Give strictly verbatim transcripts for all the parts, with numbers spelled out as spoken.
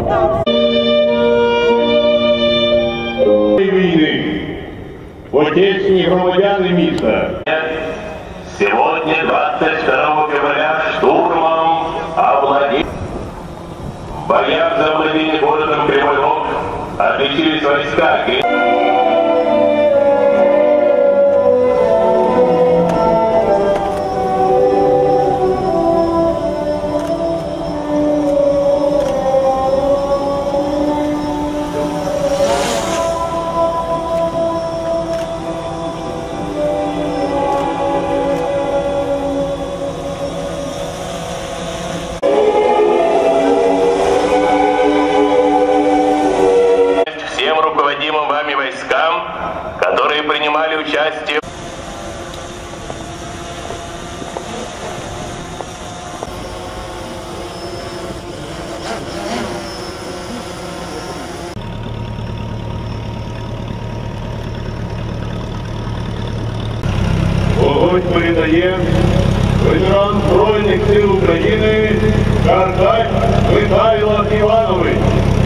Війни, почесні громадяни міста. Сегодня, двадцать второго февраля, штурмом овладели. В боях за владение городом Кривой Рог отличились войска. Руководимым вами войскам, которые принимали участие. Вогонь передає ветеран Збройних сил України Каркач Михайло Іванович.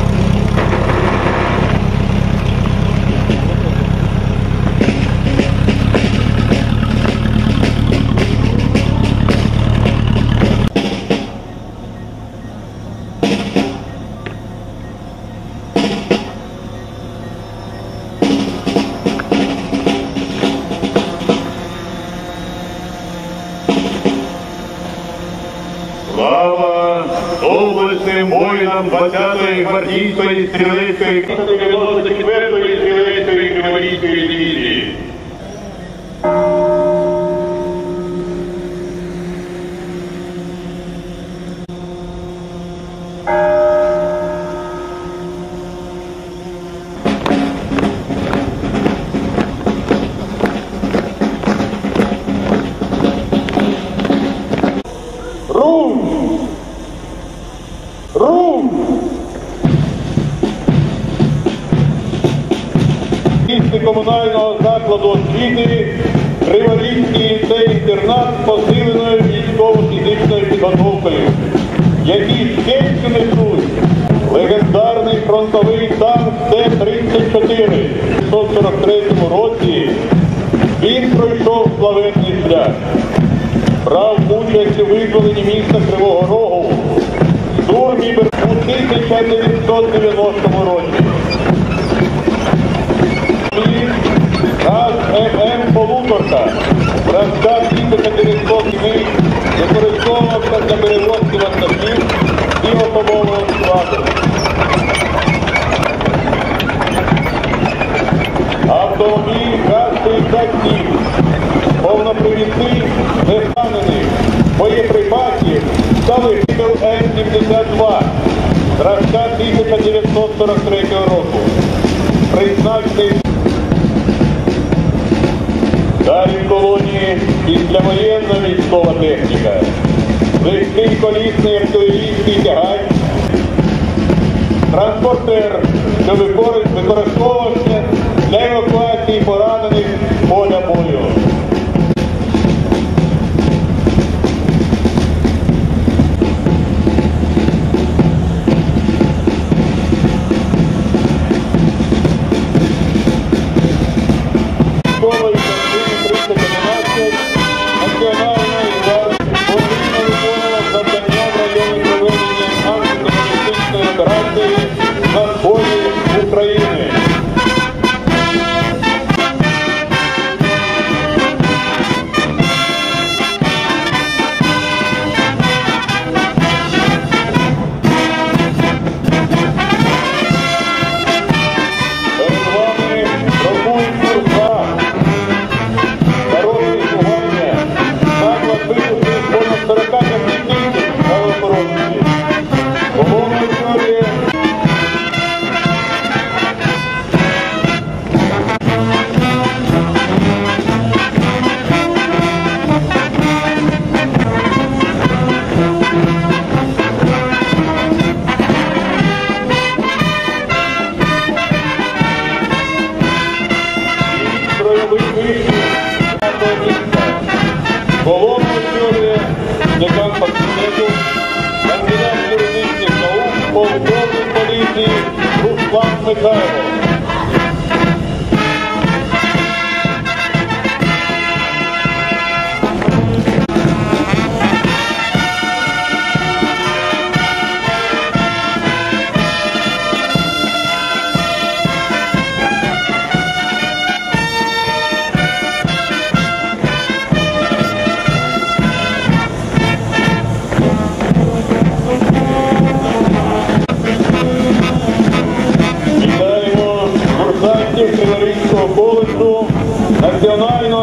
Слава доблесним воїнам двадцятої гвардійської стрілецької дев'яносто четвертої стрілецької кавалерійської дивізії. Рум! Місце комунального закладу освіти Криворізький ліцей-інтернат з посиленою військово-фізичною підготовкою, які честь несуть легендарний фронтовий танк Т тридцять чотири. У дев'ятсот сорок третьому році він пройшов славетний шлях, брав участь у визволенні міста Кривого Рогу у тисяча дев'ятсот дев'яностому році. Газ ем-ем «Полуторка» зразка тисяча дев'ятсот сім використовувався для перевозки вантажів і особового складу. Автомобіль ГАЗ тридцять сім, повнопривідний, незамінений, боєприпасів стали ем сімдесят два. Зразка тисяча дев'ятсот сорок третього року. Призначений далі в колонії післявоєнна військова техніка. Легкий колісний артилерійський тягач. Транспортер, що використовувався для евакуації поранених з поля бою. Національної гвардії повинна виконував завдання в районі проведення антитерористичної операції на сході України.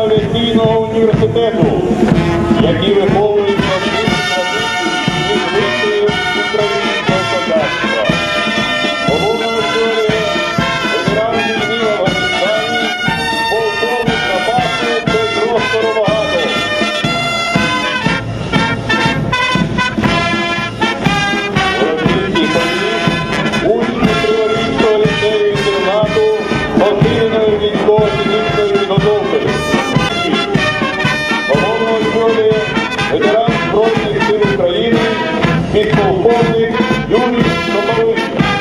авіаційного університету, які виховують нові традиції і звичаї українського козацтва. Головна історія ветеран війни в Афганістані, полковник запасу Петро Скоробагатов. Володимирський політ, учні Криворізького ліцею-інтернату, посиленої військово-цивільної підготовки. Головна історія ветеран Збройних сил України, підполковник Юрій Шоповий.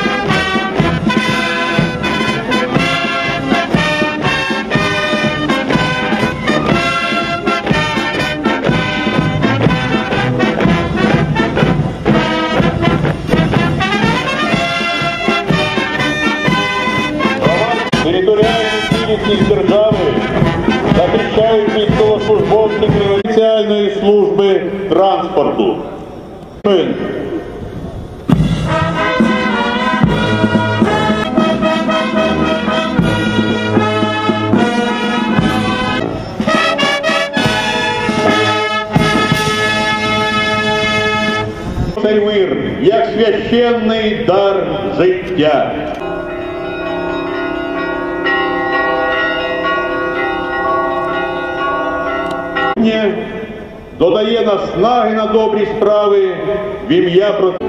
Територіальну цілісність держави захищають військовослужбовці Спеціальної служби транспорту. Цей мир, як священний дар життя. Додає наснаги на добрі справи в ім'я про